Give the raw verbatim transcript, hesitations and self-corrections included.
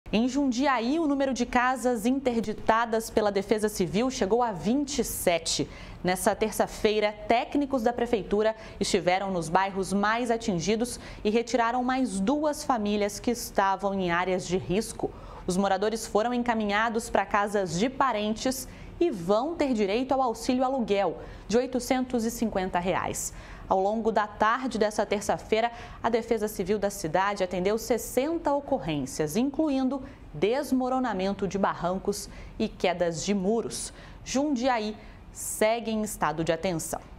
Em Jundiaí, o número de casas interditadas pela Defesa Civil chegou a vinte e sete. Nessa terça-feira, técnicos da Prefeitura estiveram nos bairros mais atingidos e retiraram mais duas famílias que estavam em áreas de risco. Os moradores foram encaminhados para casas de parentes e vão ter direito ao auxílio aluguel de oitocentos e cinquenta reais. Ao longo da tarde dessa terça-feira, a Defesa Civil da cidade atendeu sessenta ocorrências, incluindo desmoronamento de barrancos e quedas de muros. Jundiaí segue em estado de atenção.